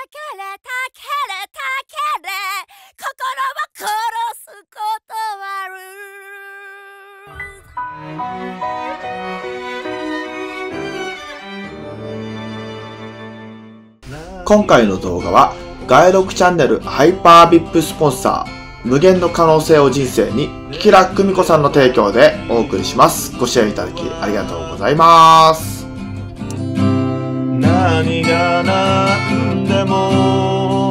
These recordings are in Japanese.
心は殺すことはある。 今回の動画は外録チャンネルハイパー VIP スポンサー無限の可能性を人生にキラ久美子さんの提供でお送りします。ご支援いただきありがとうございます。 何が何でも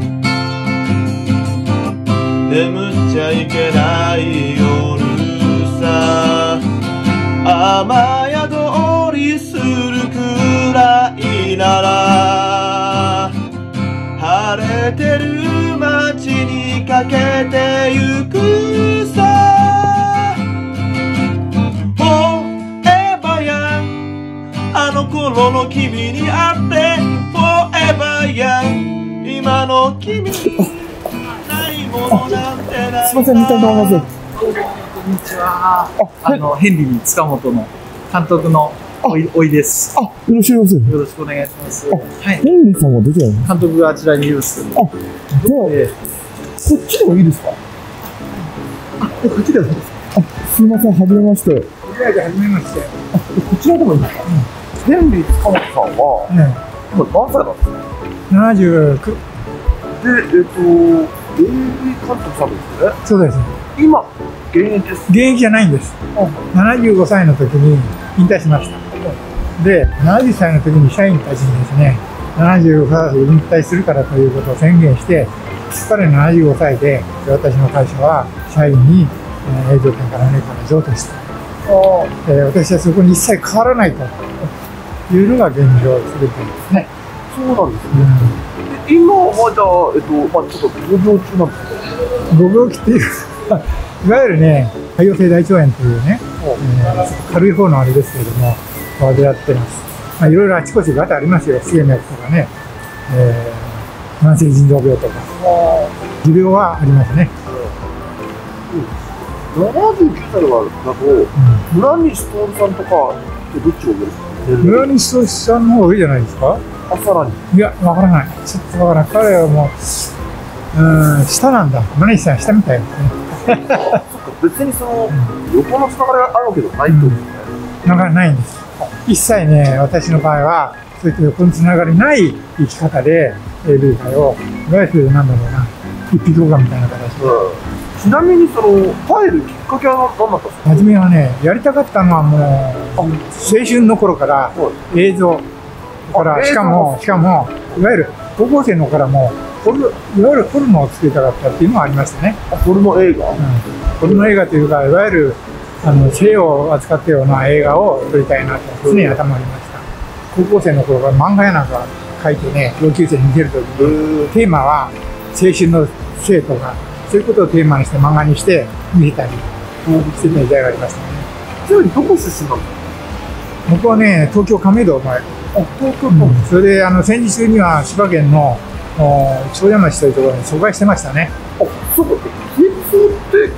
眠っちゃいけない夜さ、雨宿りするくらいなら晴れてる街にかけてゆくさ。フォーエバーやあの頃の君に会ってフォーエバーや今の君にないものなんてない。 すみません、見たいと思います。 こんにちは。ヘンリー塚本の監督のおいです。 よろしくお願いします。 よろしくお願いします。はい。 ヘンリーさんはどちらに？ 監督があちらにいるんですけど。 じゃあ、こっちでもいいですか？ こっちでもいいですか？ すみません、はじめまして。 はじめまして。 こちらでもいいですか？ ヘンリー塚本さんは今何歳なんですか 79。 で、AV 監督さんですよね。 そうです。 今現役です。 現役じゃないんです。75歳の時に引退しました。で、70歳の時に社員たちにですね、75歳で引退するからということを宣言して、彼75歳で私の会社は社員に営業権からから譲渡した。私はそこに一切変わらないというのが現状すべてですね。 そうなんですね。今はじゃあ、ちょっとご病中なんですか？ ご病気っていうか、いわゆるね、潰瘍性大腸炎というね、軽い方のあれですけれども、患ってます。いろいろあちこちガタありますよ。不整脈とかね、慢性腎臓病とか、持病はありますね。 79歳だと、村西徹さんとかってどっちが上ですか？ 村西徹さんの方が上じゃないですか？ さらに。 いや、わからない。ちょっとわからない。彼はもう、下なんだ。村西さん下みたいですね。 そっか、別にその、横のつながりがあるわけではないってことですね。 なんかないんです。一切ね、私の場合は、そういった横につながりない生き方で、AV 界を、いわゆるなんだろうな、一匹狼みたいな形で。 ちなみにその、入るきっかけは何だったんですか？ 初めはね、やりたかったのはもう、青春の頃から映像から、しかも、いわゆる高校生の頃からも、いわゆるホルモンを作りたかったっていうのがありましたね。 ホルモン映画？ ホルモン映画というか、いわゆる性を扱ったような映画を撮りたいなと常に頭にありました。高校生の頃から漫画やなんか書いてね、同級生に見せるときに、テーマは青春の性とか、そういうことをテーマにして漫画にして見せたりしてた時代がありましたね。 ちなみにどこ出身なんですか？ 僕はね、東京亀戸生まれ。 東京それで戦時中には千葉県の長山市というところに疎開してましたね。 そうか、戦争って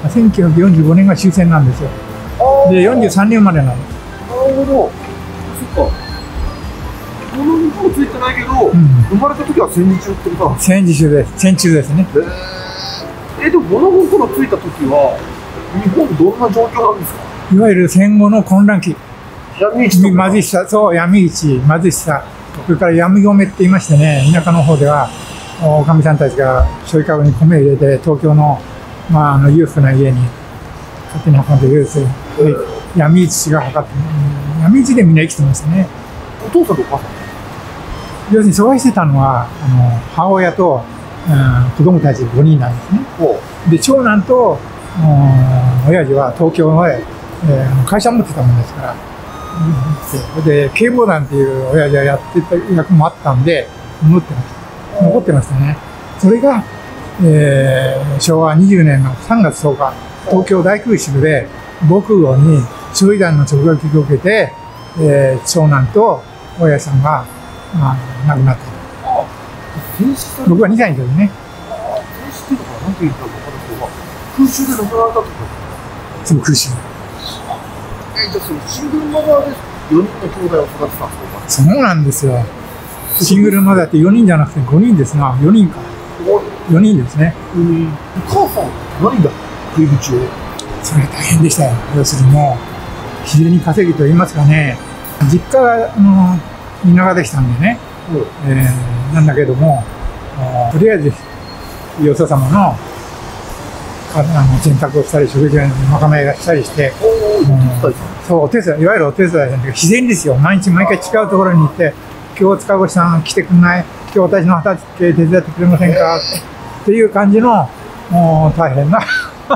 1945年が終戦なんですよ。で、43年までなんです。 なるほど。そっか。この日本ついてないけど、生まれた時は戦時中ってことなんですか？ 戦時中です。戦中ですね。 でも物心ついた時は日本どんな状況なんですか？ いわゆる戦後の混乱期。 闇市とか貧しさ、そう、闇市、貧しさ。それから闇米って言いましてね、田舎の方では、おかみさんたちがしょいかごに米を入れて、東京の、裕福な家に勝手に運んでいる闇市がかかって、闇市でみんな生きてましたね。 お父さんとお母さん？ 要するに疎開してたのは、母親と、子供たち5人なんですね。で、長男と、親父は東京で、会社を持ってたもんですから、で、警棒団っていう親父がやってた役もあったんで、残ってましたね。それが、昭和20年の3月10日、東京大空襲で防空壕に焼夷弾の直撃を受けて、長男と親父さんが、亡くなった。僕は2歳の時ね。 戦死っていうのかな、なんて言ったのか分からないけど、空襲で亡くなられたってことですか？ その空襲。 じゃあそのシングルマザーで4人の兄弟を育てたんですか？ そうなんですよ。 シングルマザーって4人じゃなくて5人ですが、4人か。4人ですね。 お母さん、何だ食い口を。 それ大変でしたよ。要するにもう、自然に稼ぎと言いますかね、実家が田舎でしたんでね、なんだけども、とりあえず、よそ様の洗濯をしたり、食事のまかないがしたりして、そう、お手伝い、いわゆるお手伝いじゃなくて、自然ですよ。毎日毎回違うところに行って、今日塚越さん来てくんない、今日私の畑手伝ってくれませんかっていう感じの、もう大変な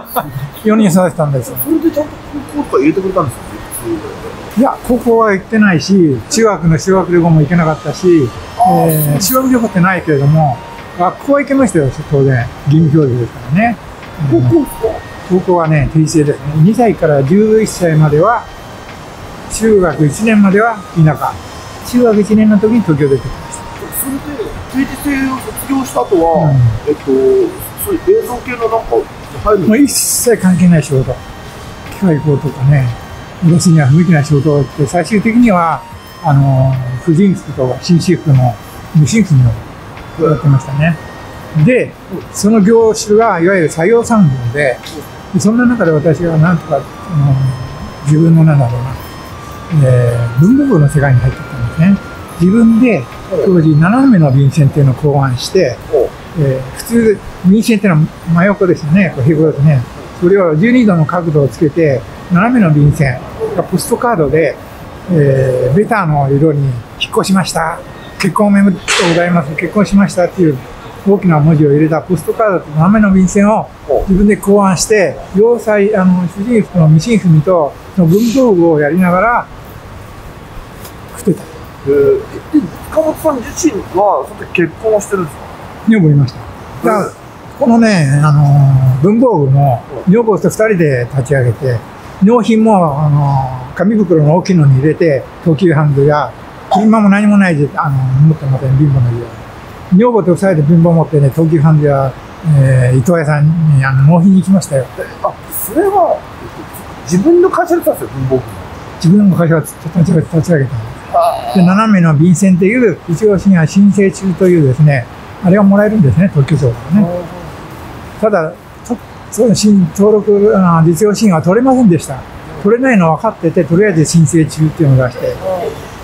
4人育てたんですよ。 それでちゃんと高校とか入れてくれたんですか？ いや、高校は行ってないし、中学の修学旅行も行けなかったし、修学旅行ってないけれども、学校は行けましたよ、当然。義務教育ですからね。 高校ですか？ 高校はね、定制ですね。2歳から11歳までは、中学1年までは田舎。中学1年の時に東京出てきました。 それで、定時制を卒業した後は、そういう映像系のなんか入るの？ もう一切関係ない仕事。機械工とかね、卸には向きない仕事って、最終的には、婦人服と紳士服の無菌服をやってましたね。で、その業種がいわゆる採用産業で、そんな中で私がなんとか、自分のなんだろうな、文房具の世界に入っていったんですね。自分で当時斜めの便箋っていうのを考案して、普通便箋っていうのは真横ですよね、平行ですね。それを12度の角度をつけて、斜めの便箋がポストカードで、ベターの色に引っ越しました。結婚おめでとうございます。結婚しましたっていう大きな文字を入れたポストカードと斜めの便箋を自分で考案して、洋裁、婦人服のミシン踏みと、その文房具をやりながら、作ってた。 塚本さん自身は、その時結婚をしてるんですか？ 女房いました。だからこのね、文房具も女房と2人で立ち上げて、納品も、紙袋の大きいのに入れて、東急ハンズや、今も何もないで、持ってません、貧乏の家は。女房と2人で貧乏持ってね、東急ハンズや、伊藤屋さんに納品に行きましたよ。 それは、自分の会社でたんですよ、文房具。 自分の会社を立ち上げたんです。で、斜めの便箋っていう、一応申請中というですね、あれがもらえるんですね、特許証からね。ただ、登録、実用申は取れませんでした。取れないの分かってて、とりあえず申請中っていうのを出して。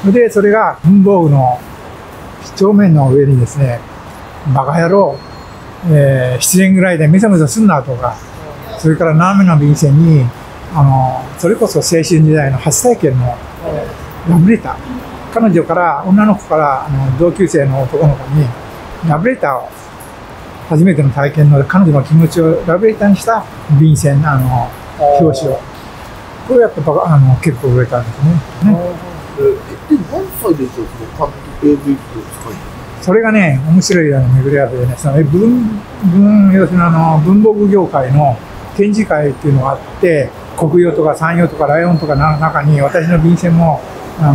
で、それが文房具の正面の上にですね、バカ野郎、7年ぐらいでめそめそすんなとか、それから斜めの便箋に、それこそ青春時代の初体験のラブレター。彼女から、女の子から、同級生の男の子に、ラブレターを、初めての体験の彼女の気持ちをラブレターにした便箋、表紙を。これやっぱ結構売れたんですね。 何歳でしょう、そのAV って使い？ それがね、面白い巡り合わせでね、要するに文房具業界の展示会っていうのがあって、国用とか山陽とかライオンとかの中に私の便箋も、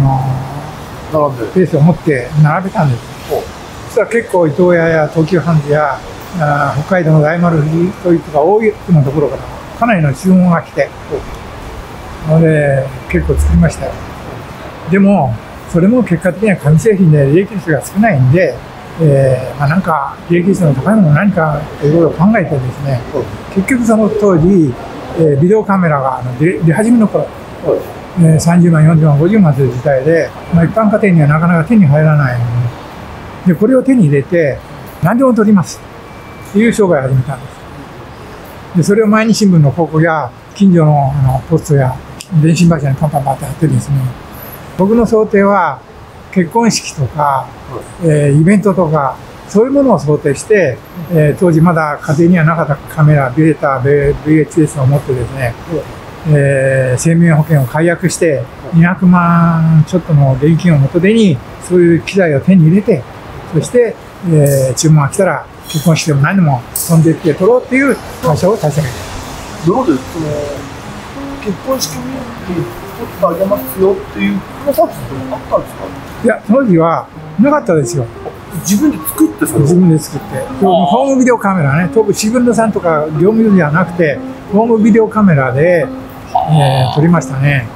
ペースを持って並べたんです。そしたら結構伊東屋や東急ハンズや北海道の大丸というとか多いのところからかなりの注文が来て、ので結構作りましたよ。でもそれも結果的には紙製品で利益率が少ないんで、なんか利益率の高いもの何かということを考えてですね、結局その当時、ビデオカメラが出始めの頃、30万、40万、50万という時代で、一般家庭にはなかなか手に入らないので、これを手に入れて何でも撮りますという商売を始めたんです。でそれを毎日新聞の広告や近所のポストや電信柱にパンパンパンってやってですね、僕の想定は結婚式とか、イベントとかそういうものを想定して、当時まだ家庭にはなかったカメラ、ビデータ、VHS を持ってですね、生命保険を解約して200万ちょっとの現金を元手にそういう機材を手に入れて、そして、注文が来たら結婚式でも何でも飛んでいって撮ろうっていう会社を立ち上げた。 どうです？結婚式に撮ってあげますよっていうプロサービスってあったんですか？ いや、当時はなかったですよ。 自分で作ってそれを自分で作って。ホームビデオカメラね、シグンドさんとか業務用じゃなくて、ホームビデオカメラで、撮りましたね。 そ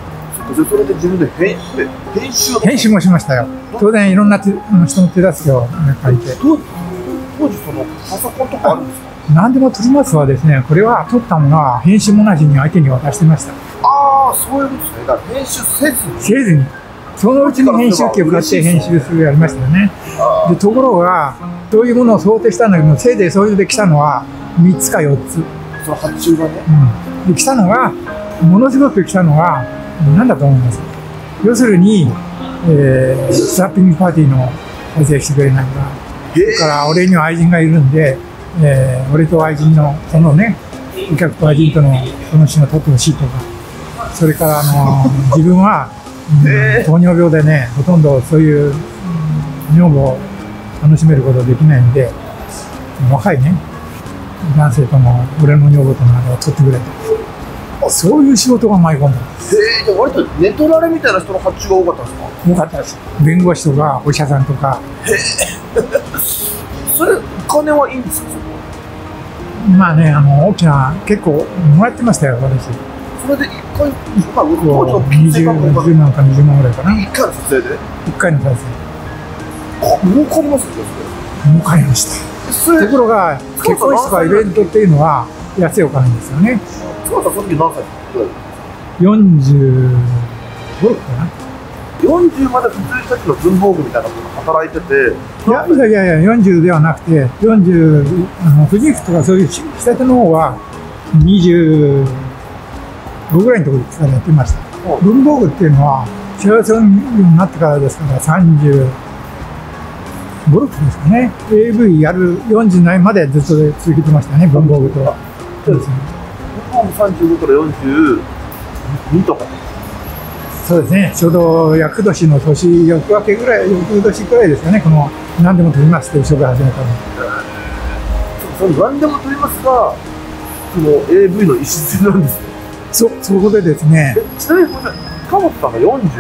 それで自分で編集編集もしましたよ。当然いろんな人の手助けを借りて。 当時そのパソコンとかあるんですか？ 何でも撮りますはですね、これは撮ったものは編集もなしに相手に渡してました。 ああ、そういうことですね。だから編集せずに。そのうちに編集機を買って編集するやりましたよね。で、ところが、そういうものを想定したんだけど、せいぜいそういうで来たのは3つか4つ。 その発注がね。 で、来たのが、ものすごく来たのは、何だと思います。要するに、スワッピングパーティーの再生してくれないか。それから俺には愛人がいるんで、俺と愛人の、そのね、お客と愛人とのその人が撮ってほしいとか、それから自分は、糖尿病でね、ほとんどそういう女房を楽しめることができないんで、若いね、男性との俺の女房とのあれを撮ってくれと。そういう仕事が舞い込んだ。 じゃあ割とネトラレみたいな人の発注が多かったんですか？ 多かったです。弁護士とかお医者さんとか。 それ、お金はいいんですか？ まあね、大きな、結構もらってましたよ、私。 それで1回、当時の 20万か20万ぐらいかな。 1回の撮影で 1回の撮影。 儲かりますよね、 儲かりました。ところが、結婚式とかイベントっていうのは安いお金ですよね。 その時何歳 45、6かな。 40まで普通にさっきの文房具みたいなところで働いてて、 いや、40ではなくて、40、富士フとかそういう仕立ての方は25ぐらいのところでやってました。文房具っていうのは、幸せになってからですから、35、6ですかね。AV やる40ないまでずっと続けてましたね、文房具とは。 文房具35から42とか。 そうですね、ちょうど厄年の年、翌明けぐらい、翌年くらいですかね、この何でも撮りますという商売始めたの。 その何でも撮りますが、その AV の礎なんですね。 そこでですね。 ちなみに、塚本さんが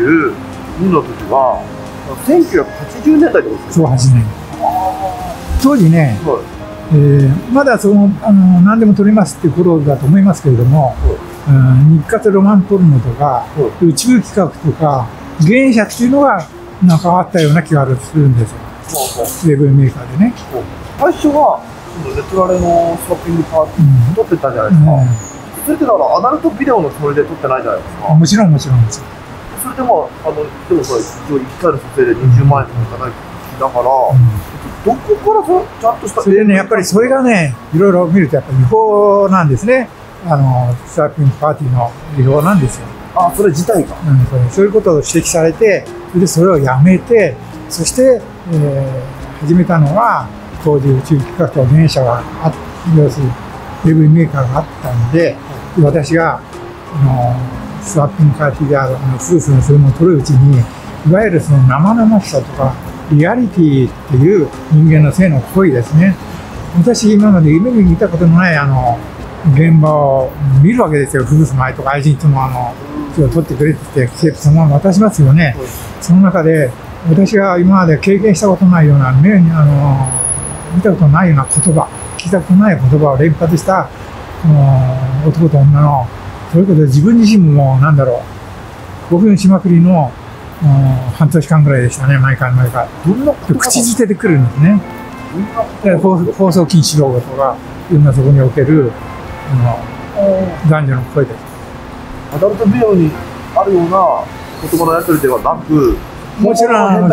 42の時は、1980年代ってことですか？ そう、80年。当時ね、まだ何でも撮りますっていう頃だと思いますけれども、日活ロマンポルノとか、宇宙企画とか、原社っていうのがなんかあったような気がするんですよ。ウェブメーカーでね。 最初は、ネトラレのショッピングパーティー撮ってたじゃないですか。それってだからアダルトビデオのつもりで撮ってないじゃないですか。 もちろん。それでも、でもそれ、一応1回の撮影で20万円とかいかない気だから、どこからちゃんとした。 それでね、やっぱりそれがね、いろいろ見るとやっぱり違法なんですね。スワッピングパーティーの違法なんですよ。 それ自体が。 そういうことを指摘されて、それをやめて、そして、始めたのは、当時宇宙企画と原社が要するに、ウェブメーカーがあったんで、私が、スワッピングパーティーである、夫婦のそういうのを撮るうちに、いわゆるその生々しさとか、リアリティっていう人間の性の行為ですね。私、今まで夢に見たことのない、現場を見るわけですよ。夫婦の愛とか愛人とのを撮ってくれってテープそのまま渡しますよね。その中で、私が今まで経験したことないような、目に、見たことないような言葉、聞いたことない言葉を連発した、男と女の、そういうことで自分自身も、興奮しまくりの、半年間ぐらいでしたね、毎回。口づてで来るんですね。放送禁止用語とか、いろんなそこにおける、男女の声です。 アダルトビデオにあるような言葉のやり取りではなく、 もちろん、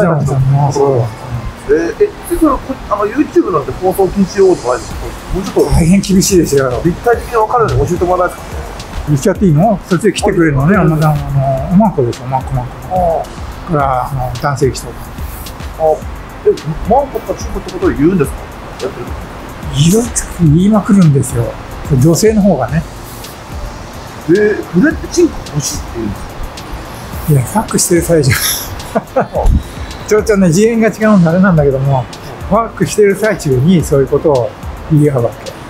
YouTube なんて放送禁止用語とかないんですけど、もうちょっと大変厳しいですよ。 立体的に分かるように教えてもらえないですか？ 言っちゃっていいの？そっちで来てくれるのね、おまんこですよ、まんこ。から、男性器とか。 マンコとかチンコってことを言うんですか？やってる言いまくるんですよ。女性の方がね。 これってチンコ欲しいって言うんですか？ いや、ファックしてる最中。ちょっとね、次元が違うんであれなんだけども、ファックしてる最中にそういうことを言い合うわけ。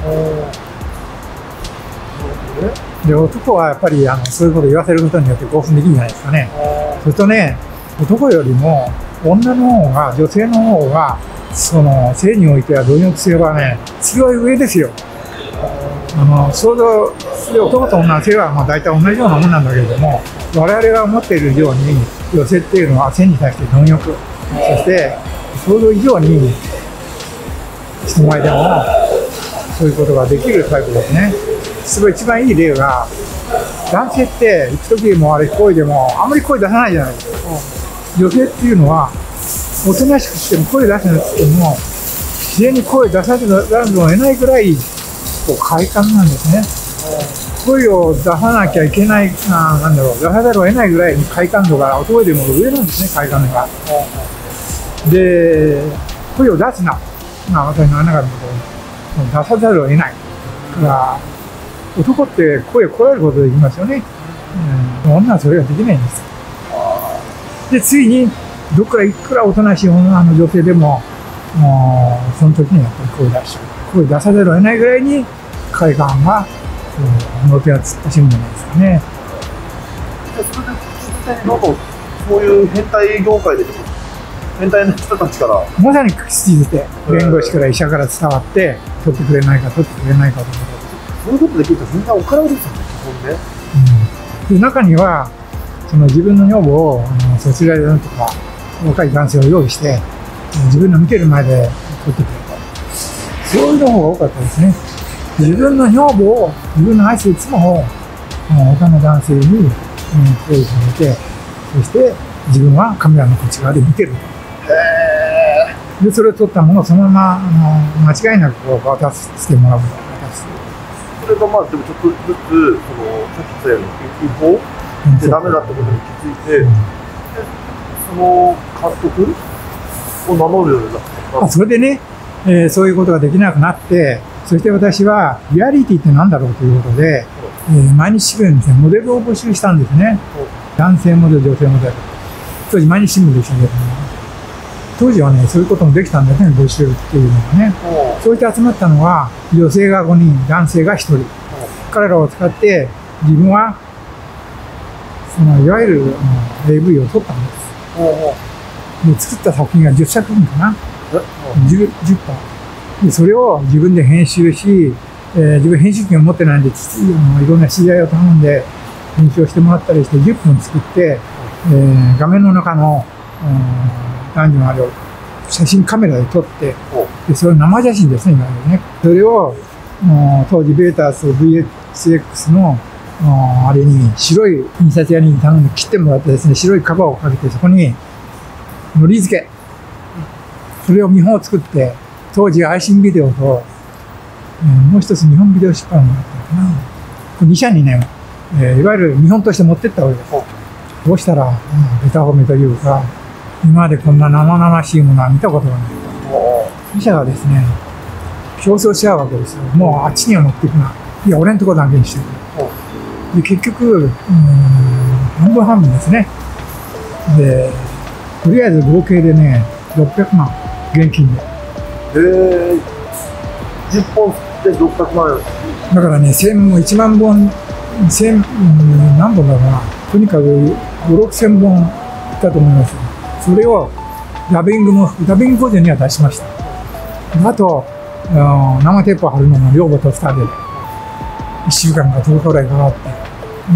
で、男はやっぱりそういうことを言わせることによって興奮できるんじゃないですかね。それとね、男よりも女の方が、女性の方が、性においては貪欲性はね、強い上ですよ。 想像する男と女の性はまあ大体同じようなものなんだけれども、我々が思っている以上に女性っていうのは性に対して貪欲、そして想像以上に人前でもそういうことができるタイプですね。すごい一番いい例が、男性って行く時もあれ声でもあんまり声出さないじゃないですか。女性っていうのはおとなしくしても声出せなくても自然に声出さざるを得ないぐらいこう快感なんですね。声を出さなきゃいけない、出さざるを得ないぐらいに快感度が男でも上なんですね、快感度が。で、声を出すな、私の中のことを出さざるを得ない。だから男って声をこらえることができますよね。女はそれができないんです。で、ついにどっからいくらおとなしい女の女性でも、その時にやっぱり声を出しちゃう。声を出さざるを得ないぐらいに快感がの手が突っ走るんじゃないですかね。 それで実際になんかそういう変態業界で変態の人たちからまさに口づて弁護士から医者から伝わって取ってくれないか取ってくれないかとか、 そういうことできるとみんなお金ですよね、基本ね。 で中にはその自分の女房をそちらでなんとか若い男性を用意して自分の見てる前で取ってくれた、そういうの方が多かったですね。自分の女房を、自分の愛する妻を他の男性に用意されて、そして自分はカメラのこっち側で見てる。でそれを撮ったものをそのまま間違いなくこう渡してもらう。 それがまあでもちょっとずつさっき言ったように違法でダメだってことに気づいて、でその監督を名乗るようになった。 それでね、そういうことができなくなって、そして私はリアリティって何だろうということで、毎日新聞にですね、モデルを募集したんですね。男性モデル、女性モデル。当時毎日新聞でしたけども、当時はね、そういうこともできたんですね、募集っていうのがね。そうして集まったのは、女性が5人、男性が1人。彼らを使って、自分は、いわゆるAV を撮ったんです。で作った作品が10作品かな。10本。でそれを自分で編集し、自分編集権を持ってないんで、いろんな知り合いを頼んで編集をしてもらったりして10分作って、画面の中の男女のあれを写真カメラで撮って、でそれを生写真ですね、今ね。それを当時ベータス VXX のあれに白い印刷屋に頼んで切ってもらってですね、白いカバーをかけてそこにのり付け、それを見本を作って、当時愛心ビデオと、もう一つ日本ビデオ出版があったかな。2社にね、いわゆる見本として持ってったわけです。どうしたら、ベタ褒めというか、今までこんな生々しいものは見たことがない。2社がですね、競争し合うわけですよ。もうあっちには持っていくな。いや、俺んとこだけにしてくれ。で、結局、半分半分ですね。で、とりあえず合計でね、600万、現金で。 10本で600万円。 だからね、1万本、何本だろうな。とにかく5、6000本いったと思います。それをダビング工場には出しました。あと、生テープを貼るのも両方と2人で、1週間か10日ぐらいかかって、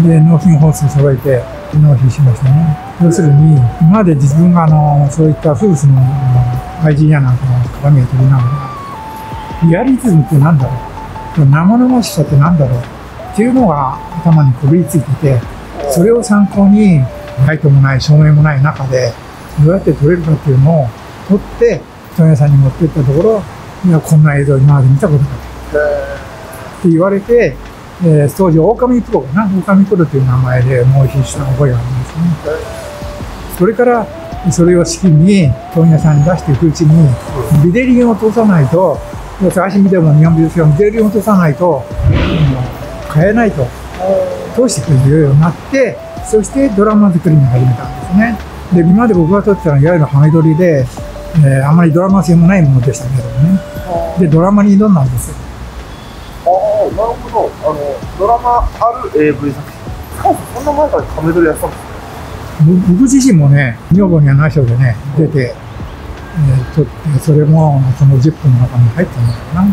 で、納品本数揃えて納品しましたね。要するに、今まで自分がそういった夫婦の愛人やなんかの鏡を取りながら、リアリズムって何だろう、生々しさって何だろうっていうのが頭にこびりついてて、それを参考にライトもない照明もない中でどうやって撮れるかっていうのを撮って問屋さんに持っていったところ、いやこんな映像今まで見たことないって言われて、当時狼プロかな、狼プロという名前で納品した覚えがあるんですね。それからそれを資金に問屋さんに出していくうちに、ビデリンを通さないと、最新ビデオも日本ビデオですけど、ビデリンを通さないと、買えないと、通してくれるようになって、そしてドラマ作りに始めたんですね。で、今まで僕が撮ってたのは、いわゆるハメ撮りで、あまりドラマ性もないものでしたけどね。で、ドラマに挑んだんですよ。 なるほど。ドラマある AV 作品。そんな前からハメ撮りやってたんですね。 僕自身もね、女房には内緒でね、出て、撮って、それもその10分の中に入ったんだよな。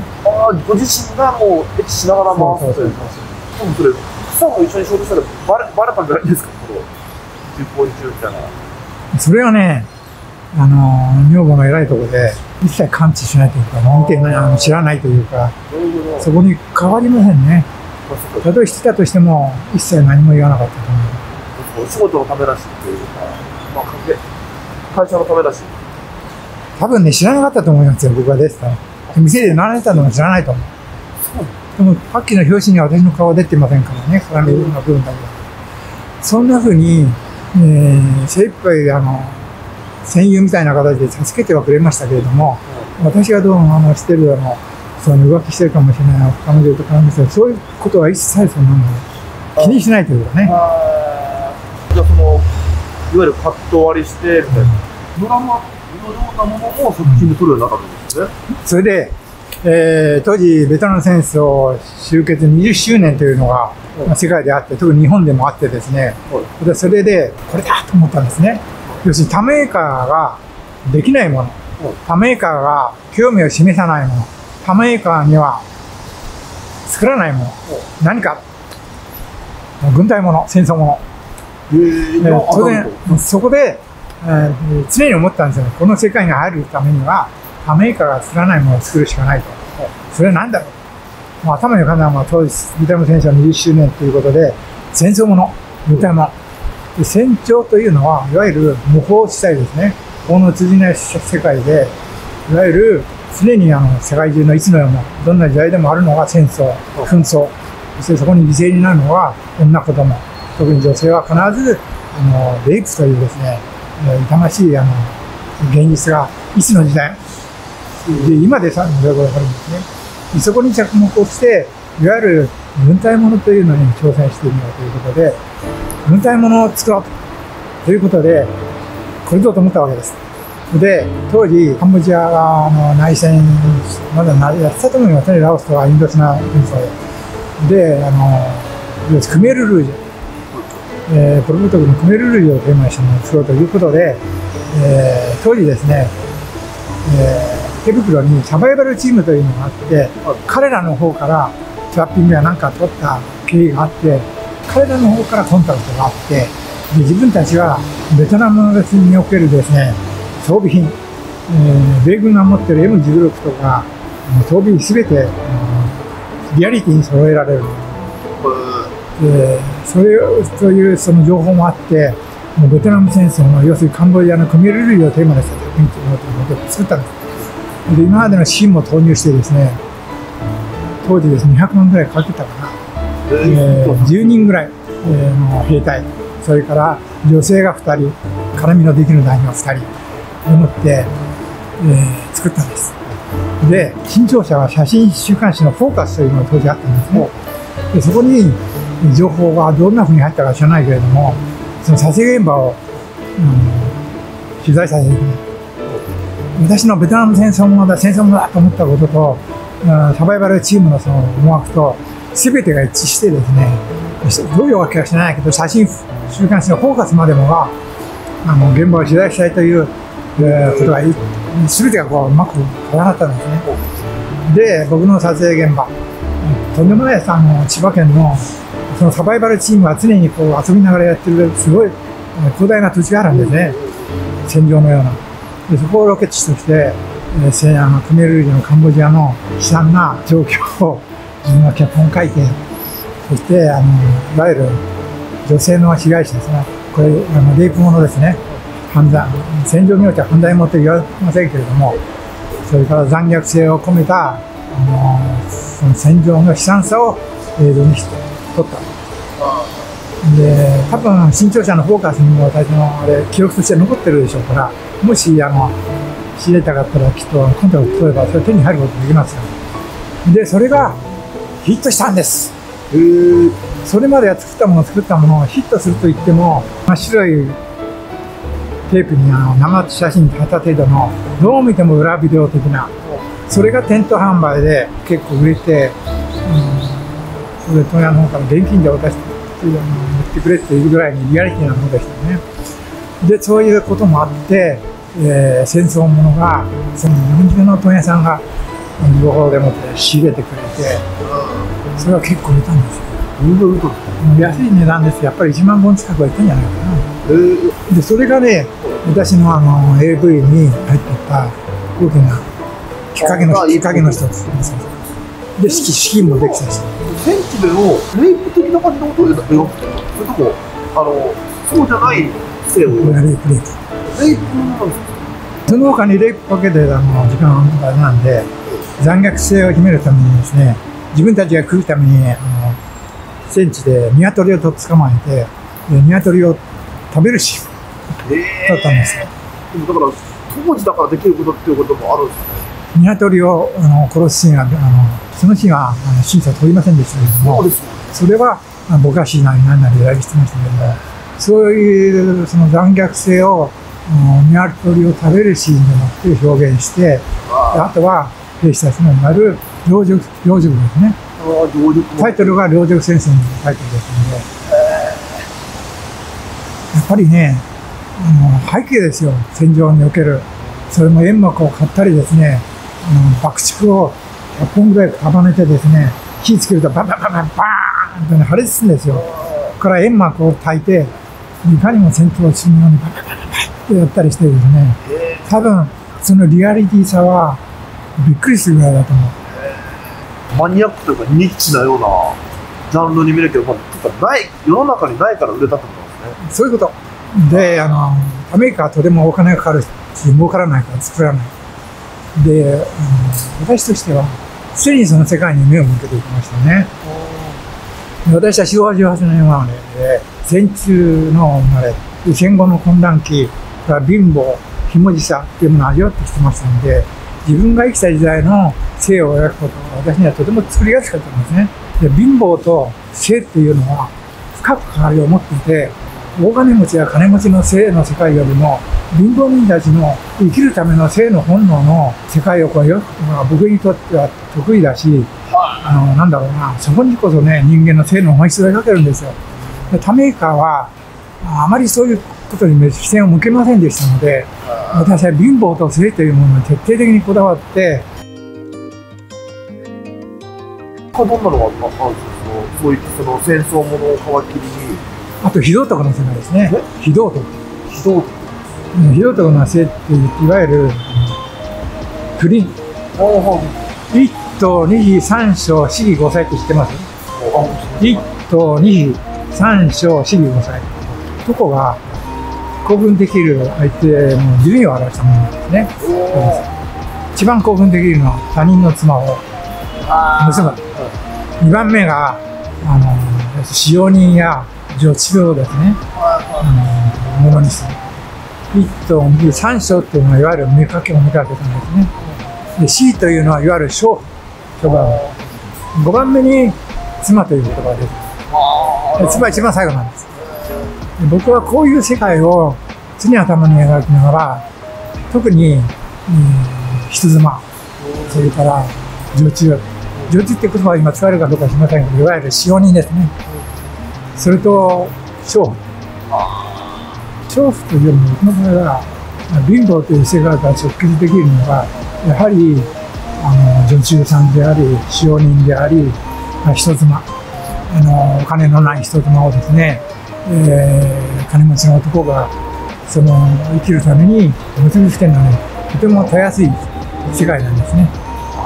ご自身がもうエッチしながら回すというか、多分それ、草も一緒に仕事したらバレたんじゃないですか、この実行中みたいな。 それはね、女房の偉いところで、一切感知しないというか、見てない知らないというか、そこに変わりませんね。たとえしてたとしても、一切何も言わなかったと思う。 お仕事のためらしいっていうか、まあ、会社のためらしい。 多分ね、知らなかったと思いますよ、僕が出てたの。店で習ってたのも知らないと思う。でも、さっきの表紙には私の顔は出てませんからね、鏡の部分だけど。そんな風に、精一杯、戦友みたいな形で助けてはくれましたけれども、私がどうもしてるその浮気してるかもしれない彼女とかなんですけど、そういうことは一切そんなの気にしないというかね。 じゃあいわゆるカット割りしてみたいな、ドラマのようなものも作品で撮るようになったんですね。それで、当時ベトナム戦争終結20周年というのが世界であって、特に日本でもあってですね、それでこれだと思ったんですね。要するに他メーカーができないもの、他メーカーが興味を示さないもの、他メーカーには作らないもの、何か軍隊もの、戦争もの、当然そこで、常に思ったんですよ。この世界に入るためには他メーカーが作らないものを作るしかないと。それは何だろう。頭に浮かんだのは当時ベトナム戦争20周年ということで、戦争もの、軍隊もの。戦場というのは、いわゆる無法地帯ですね。法の通じない世界で、いわゆる常に世界中のいつの世も、どんな時代でもあるのが戦争、紛争。そしてそこに犠牲になるのは女子供。特に女性は必ず、レイプというですね、痛ましい現実がいつの時代で今でさえ分かるんですね。そこに着目をして、いわゆる軍隊ものというのに挑戦してみようということで、軍隊ものを作ろうということで、これぞと思ったわけです。で、当時、カンボジアが内戦、まだやってたと思いますね、ラオスとかインドシナ紛争で。で、クメール・ルージュ、ポル・ポトフのクメール・ルージュをテーマにしたものを作ろうということで、当時ですね、池袋にサバイバルチームというのがあって、彼らの方からトラッピングやなんか取った経緯があって、彼らの方からコンタクトがあって、で自分たちはベトナムにおけるですね、装備品、米軍が持っている M16 とか、装備すべてリアリティに揃えられる。そういうその情報もあって、ベトナム戦争の要するにカンボジアのクメール・ルージュをテーマにした作品というのを作ったんです。で今までの資金も投入してですね、当時ですね、200万ぐらいかけたかな。10人ぐらいの兵隊、それから女性が2人、絡みのできる男女2人を持って、作ったんです。で、新潮社は写真週刊誌のフォーカスというのが当時あったんですね。でそこに情報がどんな風に入ったか知らないけれども、その撮影現場を、取材させていく。私のベトナム戦争ものだと思ったことと、サバイバルチームのその思惑と、全てが一致してですね、どういうわけか知らないけど、写真週刊誌のフォーカスまでもが、現場を取材したいという、ことが、全てがこう、うまく重なったんですね。で、僕の撮影現場、とんでもないです。千葉県の、そのサバイバルチームは常にこう遊びながらやってる、すごい広大な土地があるんですね。戦場のような。でそこをロケ地として、クメール・ルージュのカンボジアの悲惨な状況を自分が脚本書いて、そして、いわゆる女性の被害者ですね。これ、レイプものですね。犯罪、戦場においては犯罪もと言われませんけれども、それから残虐性を込めた、その戦場の悲惨さを映像にして撮った。で、多分、新潮社のフォーカスにも私の記録として残ってるでしょうから、もし、仕入れたかったらきっとコンタクト取れば、それ手に入ることができますよ。で、それがヒットしたんです。それまでは作ったものをヒットすると言っても、真っ白いテープに生写真貼った程度の、どう見ても裏ビデオ的な、それが店頭販売で結構売れて、それで問屋の方から現金で渡して売ってくれっていうぐらいにリアリティなものでしたね。で、そういうこともあって、戦争ものが、その日本中の問屋さんが両方でもって仕入れてくれて、それは結構売れたんですよ。安い値段です。やっぱり1万本近くはいったんじゃないかな。でそれがね、私のAV に入っていた大きなきっかけの一つです。で資金もできたし。 センチでのレイプ的な感じのことを描くってこと？それともそうじゃない性をレイプなんですか？その他にレイプかけて時間がなんで、残虐性を秘めるためにですね、自分たちが食うために戦地で鶏を捕まえて、鶏を食べるシーンだったんですよ。 だから当時だからできることっていうこともあるんですね。 鶏を殺すシーンがその日は審査を取りませんでしたけれども、それはぼかしなり何なりやりしてましたけども、そういうその残虐性を鶏を食べるシーンでもって表現して、あとは兵士たちのいわゆる領塾ですね。タイトルが領塾戦争のタイトルですので、やっぱりね、背景ですよ、戦場における。それも煙幕を買ったりですね、爆竹を100本ぐらい束ねてですね、火つけるとバンバンバンバンバーンと、ね、破裂するんですよ。そこから煙幕を焚いて、いかにも戦闘をするようにバンバンバンバンってやったりしてですね、多分そのリアリティさはびっくりするぐらいだと思う。 マニアックというかニッチなようなジャンルに見るけど、世の中にないから売れたってことですね。 そういうことで、アメリカはとてもお金がかかるし儲からないから作らない。で、私としては常にその世界に目を向けていきましたね。私は昭和18年生まれで、戦中の生まれ、戦後の混乱期、貧乏、ひもじさっていうものを味わってきてましたので、自分が生きた時代の性を描くことが私にはとても作りやすかったんですね。で、貧乏と性っていうのは深く関わりを持っていて、大金持ちや金持ちの性の世界よりも、貧乏人たちの生きるための性の本能の世界を描くことが僕にとっては得意だし、なんだろうな、そこにこそね、人間の性の本質が描けるんですよ。で、他メーカーはあまりそういうことに視線を向けませんでしたので、私は貧乏と性というものに徹底的にこだわって、 どんなのがあるんですか？そういったその戦争ものを皮切りに。 あと非道徳の世界ですね。非道徳。非道徳の性っていわゆる不倫。一党二妃三章四儀五歳って知ってます？一党二妃三章四儀五歳。男が興奮できる相手の順位を表したものなんですね。一番興奮できるのは他人の妻を結ぶ。2番目が使用人や女子をですね、ものにする。一党二妃三章っていうのは、いわゆる妾を見かけたんですね。で、C というのは、いわゆる娼婦。5番目に妻という言葉が出てくる。妻は一番最後なんです。で、僕はこういう世界を常に頭に描きながら、特に、人妻、それから女中。女中って言葉は今使えるかどうか知りませんけど、いわゆる使用人ですね。それと娼婦。娼婦というよりも僕の場合は貧乏という世界から直結できるのはやはり女中さんであり使用人であり人妻お金のない人妻をですね、金持ちの男がその生きるために結びつけるのにとてもたやすい世界なんですね。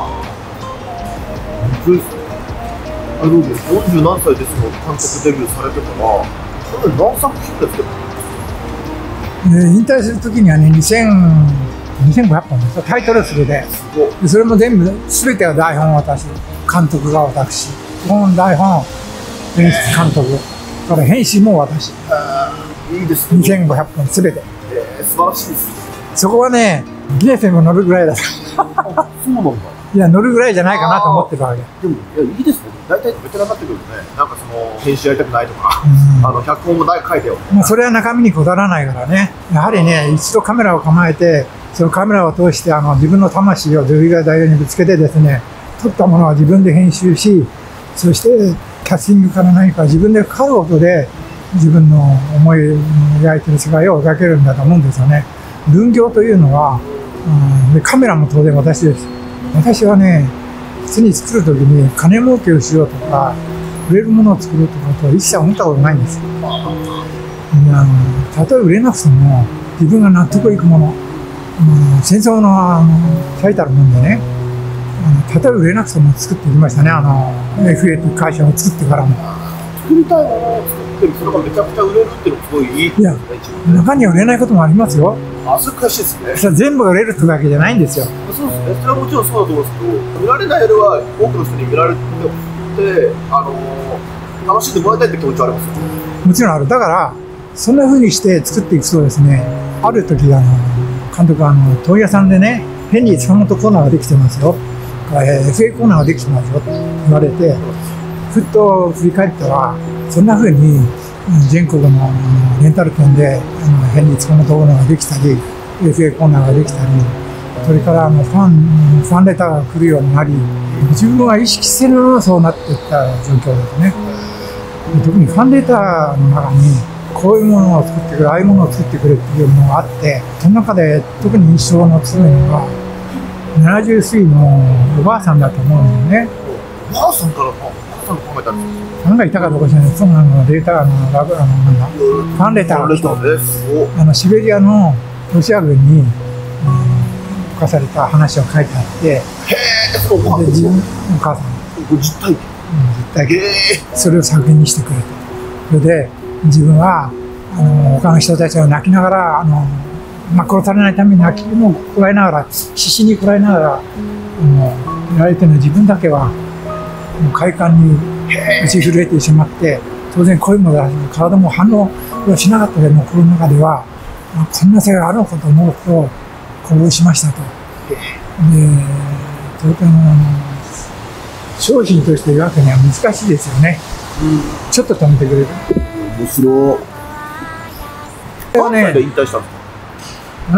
40何歳ですの監督デビューされてから何作品ですけど、 引退するときにはね、2500本です。タイトル数で。それも全てが台本私、監督が私、本台本、演出監督、から編集も私。 いいですね。 2500本すべて。 素晴らしいです。 そこはね、ギネスにも乗るぐらいだ。 そうなんだ。 いや、乗るぐらいじゃないかなと思ってるわけ。 でも、いいですね。大体ベテランになってくるとね、なんか編集やりたくないとか、脚本も書いてよ。 それは中身にこだわらないからね。やはりね、一度カメラを構えて、そのカメラを通して自分の魂を女優が台にぶつけてですね、撮ったものは自分で編集し、そしてキャスティングから何か自分で書くことで、自分の思い描いてる世界を描けるんだと思うんですよね。分業というのは、カメラも当然私です。 私はね、普通に作るときに金儲けをしようとか、売れるものを作ろうとかとは一切思ったことないんですよ。たとえ売れなくても、自分が納得いくもの、戦争の最たるもんでね、たとえ売れなくても作ってきましたね、FA という会社を作ってからも。 作りたいものを作ってる、それがめちゃくちゃ売れるっていうのもすごいいいですね。 いや、中には売れないこともありますよ。 あ、それ悔しいですね。 それ全部が売れるってわけじゃないんですよ。 そうですね。それはもちろんそうだと思うんですけど、見られないよりは多くの人に見られて、楽しんでもらいたいって気持ちはありますよ。 もちろんある。だから、そんな風にして作っていくとですね、ある時監督が問屋さんでね、ヘンリー塚本コーナーができてますよ。FA コーナーができてますよって言われて、ふっと振り返ったら、そんな風に全国のレンタル店でヘンリー塚本コーナーができたり、FA コーナーができたり、それからファンレターが来るようになり、自分が意識してるそうなっていった状況ですね。特にファンレターの中に、こういうものを作ってくれ、ああいうものを作ってくれっていうものがあって、その中で特に印象の強いのが、70過ぎのおばあさんだと思うんだよね。 お母さんから考えたんですか？ 何がいたかどうか知らない。そのレーターファンレターが来た。シベリアのロシア軍に犯された話を書いてあって、 お母さん。 実体験。 それを作品にしてくれて。それで、自分は、他の人たちが泣きながら、殺されないために泣きもこらえながら、必死にこらえながら、やられてるの自分だけは、快感に打ち震えてしまって、当然声も出し、体も反応をしなかったけども、心の中では、こんな世界があるのかと思うと、興奮しましたと。で、とても、商品として言うわけには難しいですよね。ちょっと止めてくれる。 面白い。何歳で引退したんですか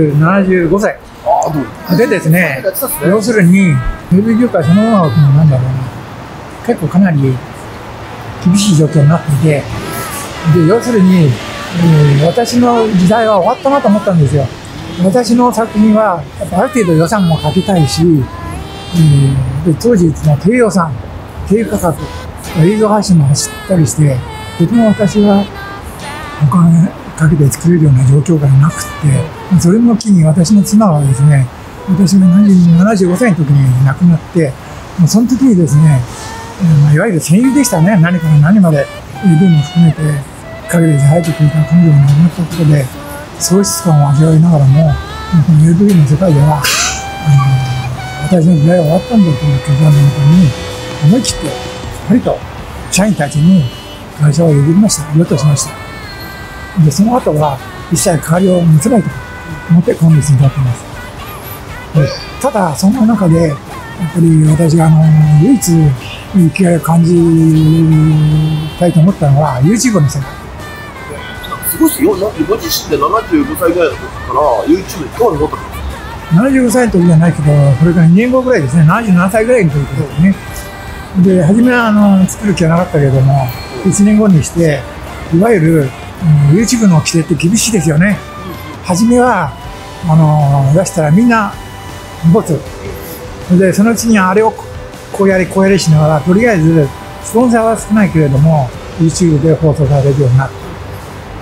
？75歳。でですね、要するに、テレビ業界そのものはなんだろうな、結構かなり厳しい状況になっていて、で、要するに、私の時代は終わったなと思ったんですよ。私の作品は、やっぱある程度予算もかけたいし、で当時の低予算、低価格、映像配信も走ったりして、とても私はお金かけて作れるような状況がなくて、それも機に私の妻はですね、私が75歳の時に亡くなって、もうその時にですね、いわゆる戦友でしたね、何から何まで、AV も含めて、陰で入ってくれた彼女が亡くなったことで、喪失感を味わいながらも、この AV の世界では、私の時代は終わったんだという決断のもとに、思い切って、しっかりと社員たちに会社を呼びました、呼びとしました。で、その後は一切関わりを持つないと思って今日に至っています。ただ、その中で、やっぱり私が唯一生きがいを感じたいと思ったのは YouTube の世界。 すごいですよ。ご自身で75歳ぐらいだったから YouTube に興味持ったんですか ？75歳の時じゃないけど、それから2年後ぐらいですね、77歳ぐらいの時ですね。で、初めは作る気はなかったけども、1年後にして、いわゆる、YouTube の規制って厳しいですよね。初めは、出したらみんな持つ。で、そのうちにあれをこうやりしながら、とりあえず、スポンサーは少ないけれども、YouTube で放送されるようになった。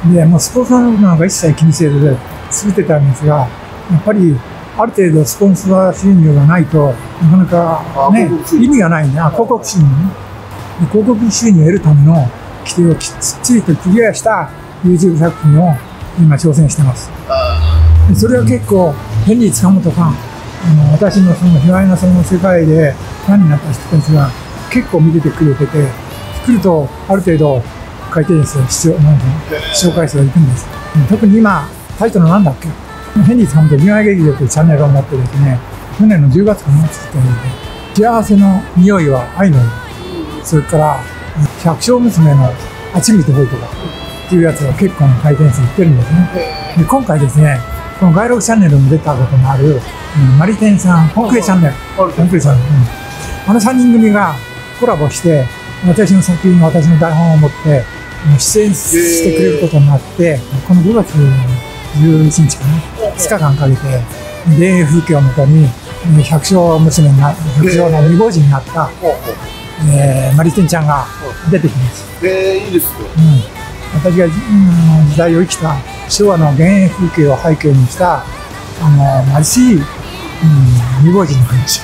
で、もうスポンサーなんか一切気にせず、作ってたんですが、やっぱり、ある程度スポンサー収入がないと、なかなかね、意味がないんで、広告収入ね。広告収入を得るための規定をきっちりとクリアした YouTube 作品を今挑戦してます。でそれは結構、ヘンリー塚本ファン、私のその卑猥なその世界でファンになった人たちが結構見ててくれてて、来るとある程度回転数、視聴回数がいくんです。特に今、タイトルなんだっけ？ヘンリー塚本恋愛劇場というチャンネルを持ってですね、去年の10月から作っておいて、幸せの匂いは愛の匂い、それから百姓娘のあっち見てほいとかっていうやつが結構の回転数いってるんですね。で今回ですね、この外録チャンネルに出たことのある、マリテンさん、本クレチャンネル、本クレさん、あの3人組がコラボして、私の作品、私の台本を持って出演してくれることになって、この5月11日かな、2日間かけて、田園風景をもとに百姓娘にな、百姓の未亡人になった、マリテンちゃんが出てきます。 いいですよ。 私が、時代を生きた昭和の田園風景を背景にした貧しい、未亡人の話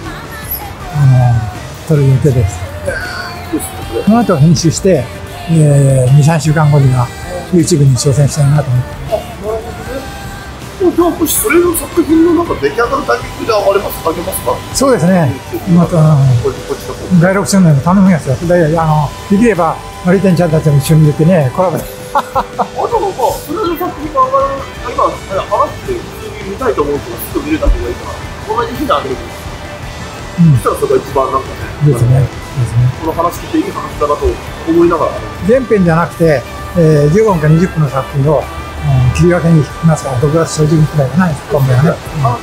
撮る予定です。この後編集して2、3週間後には YouTube に挑戦したいなと思って。 じゃあもしそれの作品の出来上がるタイミングであげますか？ そうですね。また第6チャンネルの頼むやつだ。できればマリテンちゃんたちも一緒に入れてね、コラボで。 それの作品が上がる、今話して普通に見たいと思う人がすぐ見れた方がいいから、同じ日であげるんです。そしたらそれが一番ですね。 この話聞いていい話だなと思いながら。 全編じゃなくて、15分か20分の作品を切り分けに引きますから、6月初旬くらいかな、1本目はね。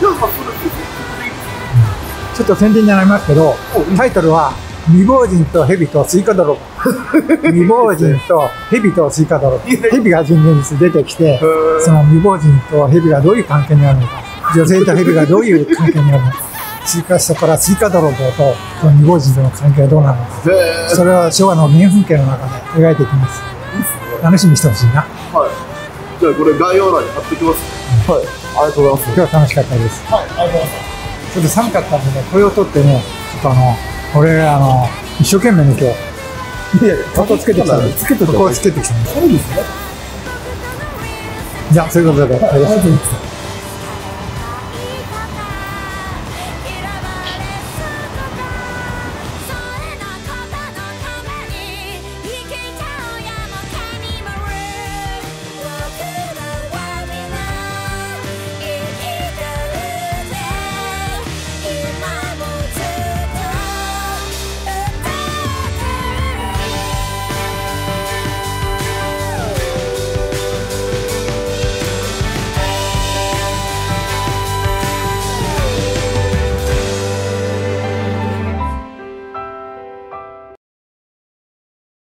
ちょっと宣伝になりますけど、タイトルは未亡人と蛇とスイカ泥棒。未亡人と蛇とスイカ泥棒。蛇が人間に出てきて、その未亡人と蛇がどういう関係にあるのか、女性と蛇がどういう関係にあるのか、そこからスイカ泥棒とその未亡人との関係はどうなるのか、それは昭和の原風景の中で描いていきます。楽しみにしてほしいな。 じゃあこれ概要欄に貼っておきます。ありがとうございます。 今日は楽しかったです。 ありがとうございます。 ちょっと寒かったんでね、これを取ってね、ちょっと俺一生懸命ね今日、ここつけてきたんで、ここをつけてきたんで。そうですね。じゃあそういうことで、ありがとうございました。